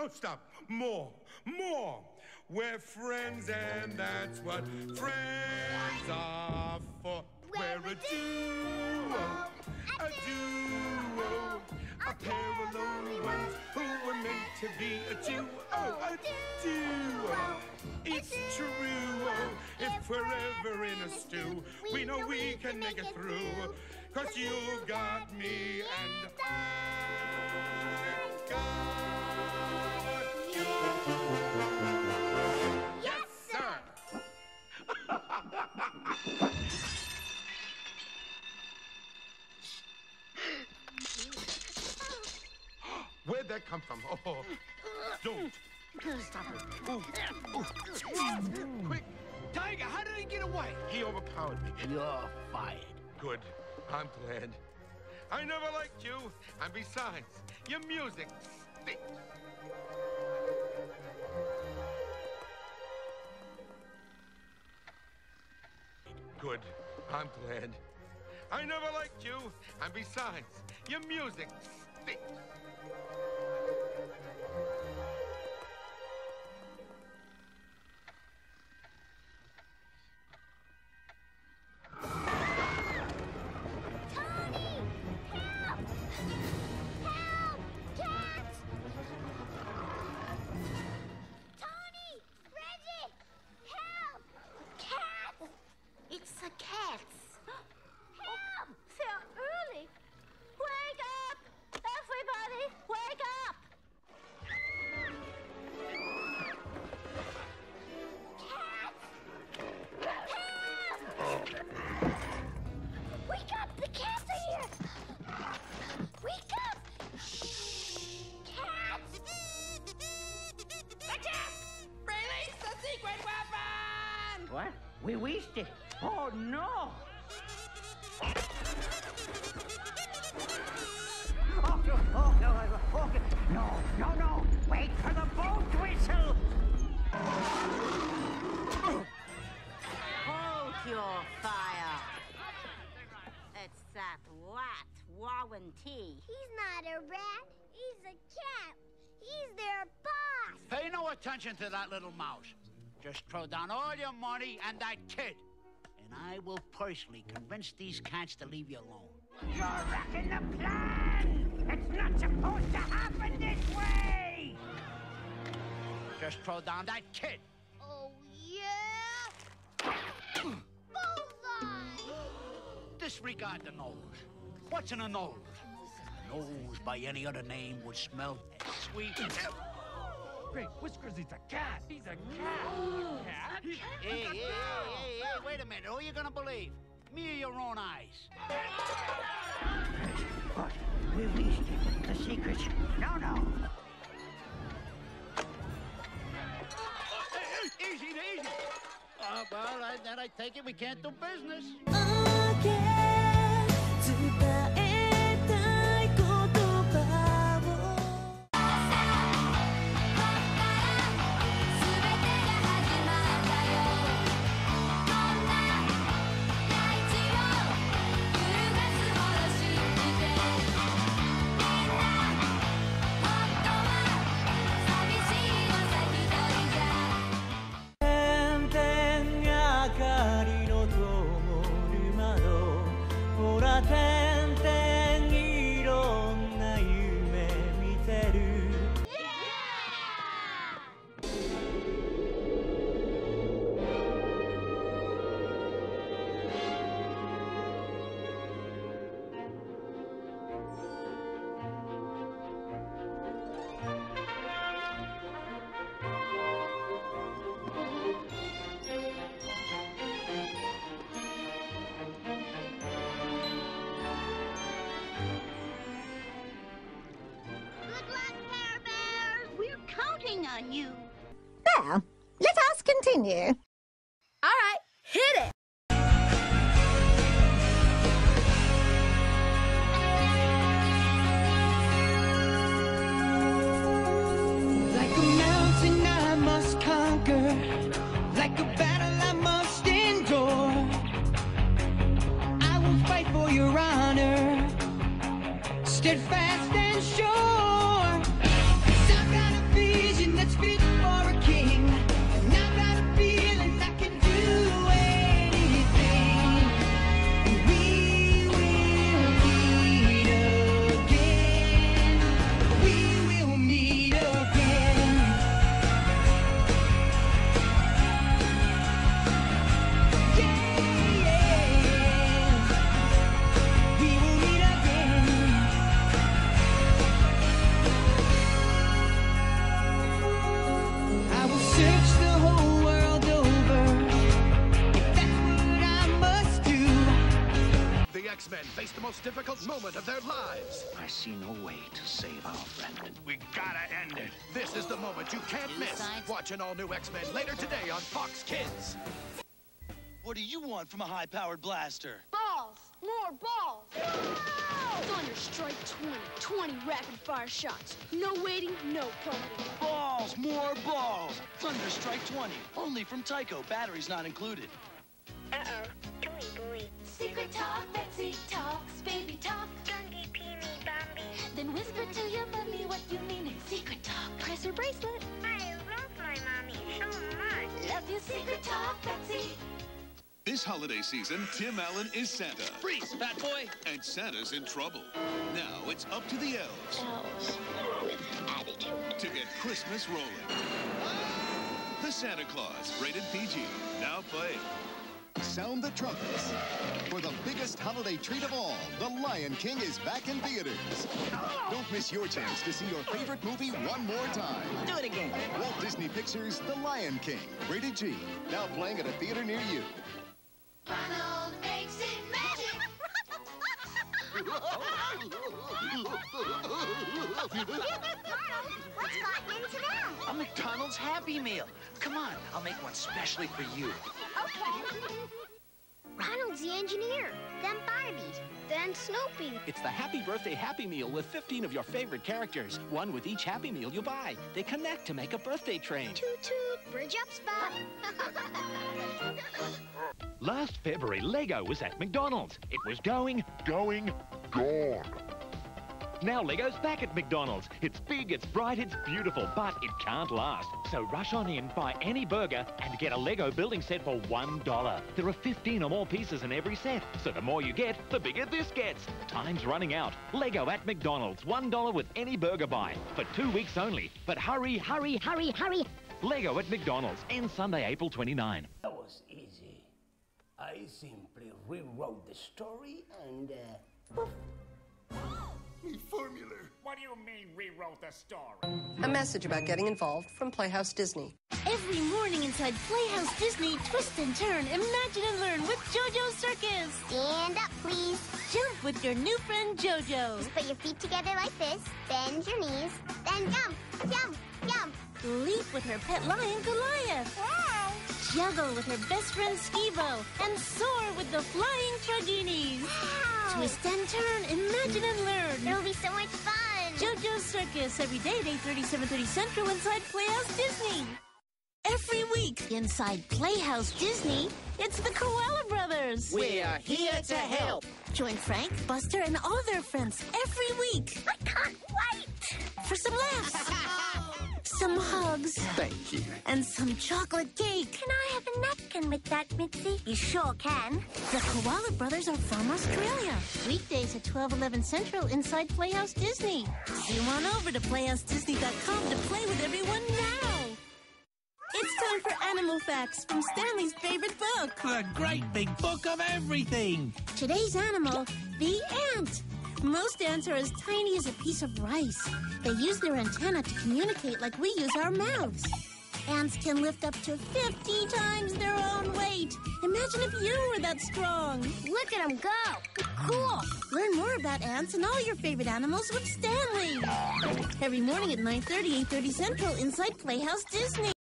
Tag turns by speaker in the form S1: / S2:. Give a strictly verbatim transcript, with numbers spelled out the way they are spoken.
S1: Don't stop. More, more. We're friends, and that's what friends are for. We're a duo, a duo, a pair of lone ones who were meant to be a duo, a duo. It's true. If we're ever in a stew, we know we can make it through. 'Cause you got me and I've got you. Yes, sir. Where'd that come from? Oh, don't.
S2: Stop it.
S1: Ooh, ooh. Quick.
S3: Tiger, how did he get away?
S1: He overpowered me.
S3: You're fired.
S1: Good. I'm glad. I never liked you. And besides, your music stinks. Good. I'm glad. I never liked you. And besides, your music stinks.
S2: It's the cats. Help! They're early. Wake up! Everybody, wake up! Cats! Help! Wake up! The cats are here! Wake up! Shh! Cats!
S4: The cat! Release the secret weapon!
S3: What? We wasted it. Oh, no! Oh, no, oh, no, oh, no, no, no! Wait for the boat whistle!
S2: Hold your fire. It's that rat, Warren T.
S5: He's not a rat. He's a cat. He's their boss.
S3: Pay no attention to that little mouse. Just throw down all your money and that kid. And I will personally convince these cats to leave you alone. You're wrecking the plan! It's not supposed to happen this way! Just throw down that kid.
S5: Oh, yeah? Bullseye!
S3: Disregard the nose. What's in a nose? A nose by any other name would smell as sweet as...
S6: Great Whiskers, he's a cat. He's a cat. A cat?
S3: Hey, hey, hey, hey, hey, wait a minute. Who are you gonna believe? Me or your own eyes? What? We leased the secrets. No, no. Hey, easy, easy. Uh, well, I, then I take it we can't do business.
S2: On you.
S7: Well, let us continue.
S2: All right, hit it.
S8: Like a mountain I must conquer, like a battle I must endure. I will fight for your honor, steadfast and sure. Some kind of fear.
S9: X-Men face the most difficult moment of their lives.
S3: I see no way to save our friend.
S9: We gotta end it. This is the moment you can't miss. Watch an all-new X-Men later today on Fox Kids.
S10: What do you want from a high-powered blaster?
S2: Balls! More balls! Thunderstrike twenty. twenty rapid-fire shots. No waiting, no punting.
S10: Balls! More balls! Thunderstrike twenty. Only from Tyco. Batteries not included.
S5: Uh-oh. Gooey gooey.
S2: Secret talk, Betsy talks, baby talk.
S5: Gungy peemy Bambi.
S2: Then whisper to your mommy what you mean in secret talk. Press her bracelet.
S5: I love my mommy so much.
S2: Love you, secret talk, Betsy.
S11: This holiday season, Tim Allen is Santa.
S10: Freeze, fat boy!
S11: And Santa's in trouble. Now it's up to the elves.
S5: Elves with attitude.
S11: To get Christmas rolling. The Santa Claus, rated P G. Now playing.
S12: Sound the trumpets. For the biggest holiday treat of all, The Lion King is back in theaters. Don't miss your chance to see your favorite movie one more time.
S10: Do it again.
S12: Walt Disney Pictures' The Lion King, rated G. Now playing at a theater near you.
S2: Ronald makes it magic.
S5: Ronald, what's gotten into that?
S10: A McDonald's Happy Meal. Come on, I'll make one specially for you.
S5: Okay. Ronald's the engineer, then Barbies, then Snoopy.
S13: It's the Happy Birthday Happy Meal with fifteen of your favorite characters. One with each Happy Meal you buy. They connect to make a birthday train.
S5: Toot toot, bridge up spot.
S6: Last February, Lego was at McDonald's. It was going, going, gone. Now Lego's back at McDonald's. It's big, it's bright, it's beautiful, but it can't last. So rush on in, buy any burger, and get a Lego building set for one dollar. There are fifteen or more pieces in every set, so the more you get, the bigger this gets. Time's running out. Lego at McDonald's, one dollar with any burger buy, for two weeks only. But hurry, hurry, hurry, hurry. Lego at McDonald's, ends Sunday, April twenty-ninth.
S14: That was easy. I simply rewrote the story and, uh...
S1: Me formula.
S15: What do you mean rewrote the story?
S16: A message about getting involved from Playhouse Disney.
S2: Every morning inside Playhouse Disney, twist and turn, imagine and learn with JoJo Circus.
S5: Stand up, please.
S2: Jump with your new friend JoJo.
S5: Just put your feet together like this, bend your knees, then jump, jump, jump.
S2: Leap with her pet lion Goliath.
S5: Wow.
S2: Juggle with her best friend Skibo. And soar with the flying Traginis.
S5: Wow.
S2: Twist and turn, imagine and learn.
S5: It'll be so much fun.
S2: JoJo Circus, every day at eight thirty, seven thirty Central inside Playhouse Disney. Every week inside Playhouse Disney, it's the Koala Brothers.
S10: We are here to help.
S2: Join Frank, Buster, and all their friends every week.
S5: I can't wait.
S2: For some laughs. Some hugs.
S10: Thank you.
S2: And some chocolate cake.
S5: Can I have a napkin with that, Mitzi? You sure can.
S2: The Koala Brothers are from Australia. Weekdays at twelve eleven Central inside Playhouse Disney. Zoom on over to playhouse disney dot com to play with everyone now. It's time for Animal Facts from Stanley's favorite book.
S17: The great big book of everything.
S2: Today's animal, the ant. Most ants are as tiny as a piece of rice. They use their antenna to communicate like we use our mouths. Ants can lift up to fifty times their own weight. Imagine if you were that strong.
S5: Look at them go.
S2: Cool. Learn more about ants and all your favorite animals with Stanley. Every morning at nine thirty, eight thirty Central inside Playhouse Disney.